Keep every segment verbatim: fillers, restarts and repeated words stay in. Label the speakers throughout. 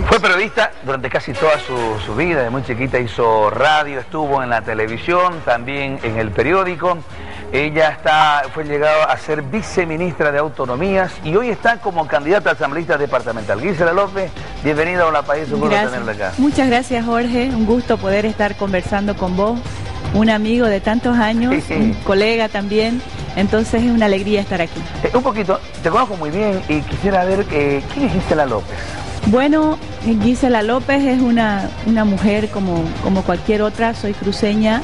Speaker 1: Fue periodista durante casi toda su, su vida, de muy chiquita hizo radio, estuvo en la televisión, también en el periódico. Ella está, fue llegada a ser viceministra de Autonomías y hoy está como candidata a asambleísta departamental. Gisela López, bienvenida a Hola País, un gusto tenerla acá.
Speaker 2: Muchas gracias, Jorge, un gusto poder estar conversando con vos, un amigo de tantos años, sí, sí. un colega también, entonces es una alegría estar aquí.
Speaker 1: Eh, un poquito, te conozco muy bien y quisiera ver, eh, ¿quién es Gisela López?
Speaker 2: Bueno, Gisela López es una, una mujer como, como cualquier otra, soy cruceña.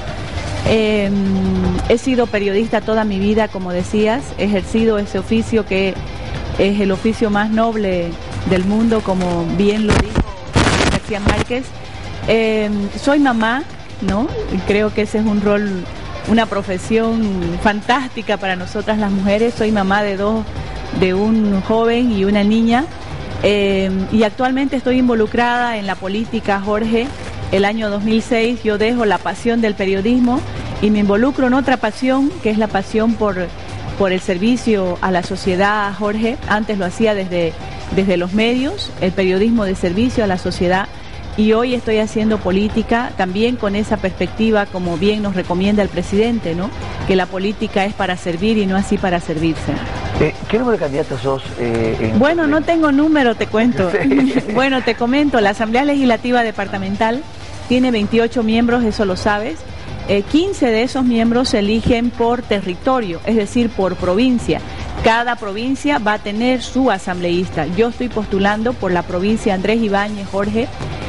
Speaker 2: Eh, he sido periodista toda mi vida, como decías, he ejercido ese oficio que es el oficio más noble del mundo, como bien lo dijo García Márquez. Eh, soy mamá, ¿no? Creo que ese es un rol, una profesión fantástica para nosotras las mujeres. Soy mamá de dos, de un joven y una niña. Eh, y actualmente estoy involucrada en la política, Jorge. El año dos mil seis yo dejo la pasión del periodismo y me involucro en otra pasión, que es la pasión por, por el servicio a la sociedad, Jorge. Antes lo hacía desde, desde los medios, el periodismo de servicio a la sociedad, y hoy estoy haciendo política también con esa perspectiva, como bien nos recomienda el presidente, ¿no? Que la política es para servir y no así para servirse.
Speaker 1: Eh, ¿Qué número de candidatos sos? Eh, en...
Speaker 2: Bueno, no tengo número, te cuento. Sí. Bueno, te comento, la Asamblea Legislativa Departamental tiene veintiocho miembros, eso lo sabes. Eh, quince de esos miembros se eligen por territorio, es decir, por provincia. Cada provincia va a tener su asambleísta. Yo estoy postulando por la provincia Andrés Ibáñez, Jorge.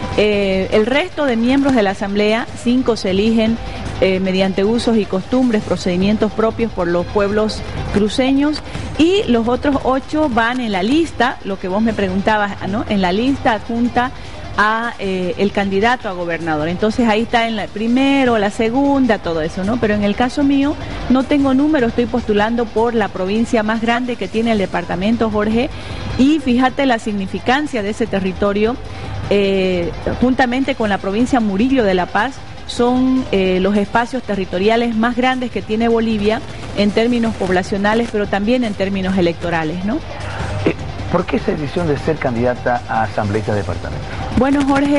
Speaker 2: Eh, el resto de miembros de la Asamblea, cinco se eligen eh, mediante usos y costumbres, procedimientos propios por los pueblos cruceños, y los otros ocho van en la lista, lo que vos me preguntabas, ¿no? En la lista adjunta a eh, el candidato a gobernador. Entonces ahí está en la primero, la segunda, todo eso, ¿no? Pero en el caso mío no tengo número, estoy postulando por la provincia más grande que tiene el departamento, Jorge, y fíjate la significancia de ese territorio, eh, juntamente con la provincia Murillo de La Paz, son eh, los espacios territoriales más grandes que tiene Bolivia en términos poblacionales, pero también en términos electorales, ¿no?
Speaker 1: Eh, ¿Por qué esa decisión de ser candidata a asambleísta departamental?
Speaker 2: Bueno, Jorge, yo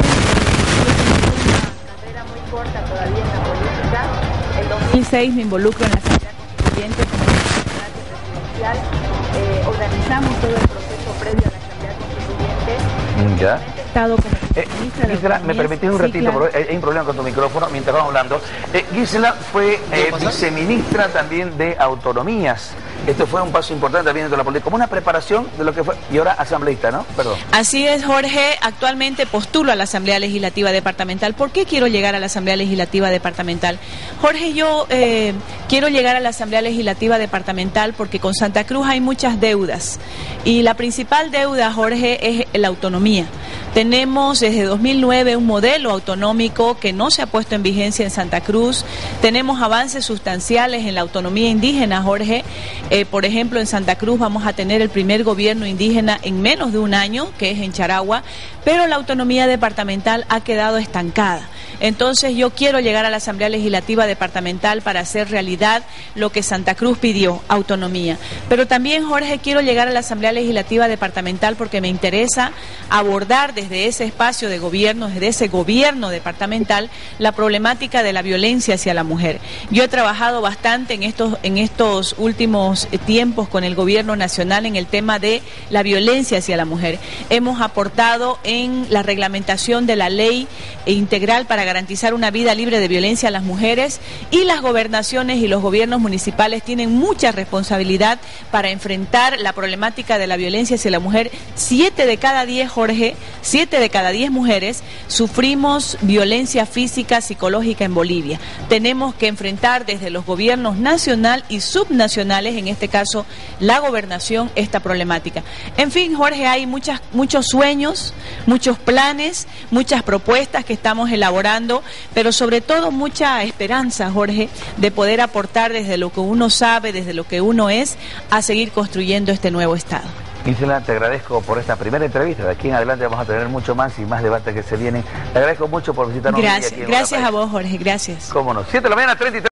Speaker 2: tengo una carrera muy corta todavía en la política. En dos mil seis me involucro en la Asamblea Constituyente como candidata presidencial. Eh, organizamos todo el proceso previo a la Asamblea Constituyente.
Speaker 1: ¿Ya?
Speaker 2: He estado como
Speaker 1: Eh, Gisela, ¿me permitís un ratito? Sí, claro. Porque hay un problema con tu micrófono mientras vamos hablando. Eh, Gisela fue eh, viceministra también de Autonomías. Esto fue un paso importante también dentro de la política, como una preparación de lo que fue, y ahora asambleísta, ¿no? Perdón.
Speaker 2: Así es, Jorge. Actualmente postulo a la Asamblea Legislativa Departamental. ¿Por qué quiero llegar a la Asamblea Legislativa Departamental? Jorge, yo eh, quiero llegar a la Asamblea Legislativa Departamental porque con Santa Cruz hay muchas deudas. Y la principal deuda, Jorge, es la autonomía. Tenemos desde dos mil nueve un modelo autonómico que no se ha puesto en vigencia en Santa Cruz. Tenemos avances sustanciales en la autonomía indígena, Jorge. Eh, por ejemplo, en Santa Cruz vamos a tener el primer gobierno indígena en menos de un año, que es en Charagua, pero la autonomía departamental ha quedado estancada. Entonces yo quiero llegar a la Asamblea Legislativa Departamental para hacer realidad lo que Santa Cruz pidió, autonomía. Pero también, Jorge, quiero llegar a la Asamblea Legislativa Departamental porque me interesa abordar desde ese espacio de gobierno, desde ese gobierno departamental, la problemática de la violencia hacia la mujer. Yo he trabajado bastante en estos, en estos últimos tiempos con el gobierno nacional en el tema de la violencia hacia la mujer. Hemos aportado en la reglamentación de la ley integral para garantizar una vida libre de violencia a las mujeres, y las gobernaciones y los gobiernos municipales tienen mucha responsabilidad para enfrentar la problemática de la violencia hacia la mujer. Siete de cada diez, Jorge, siete de cada diez mujeres sufrimos violencia física, psicológica en Bolivia. Tenemos que enfrentar desde los gobiernos nacional y subnacionales, en este caso la gobernación, esta problemática. En fin, Jorge, hay muchas, muchos sueños, muchos planes, muchas propuestas que estamos elaborando, pero sobre todo mucha esperanza, Jorge, de poder aportar desde lo que uno sabe, desde lo que uno es, a seguir construyendo este nuevo Estado.
Speaker 1: Gisela, te agradezco por esta primera entrevista. De aquí en adelante vamos a tener mucho más y más debates que se vienen. Te agradezco mucho por visitarnos.
Speaker 2: Gracias, gracias a vos, Jorge, gracias.
Speaker 1: Cómo no. siete de la mañana, treinta y tres.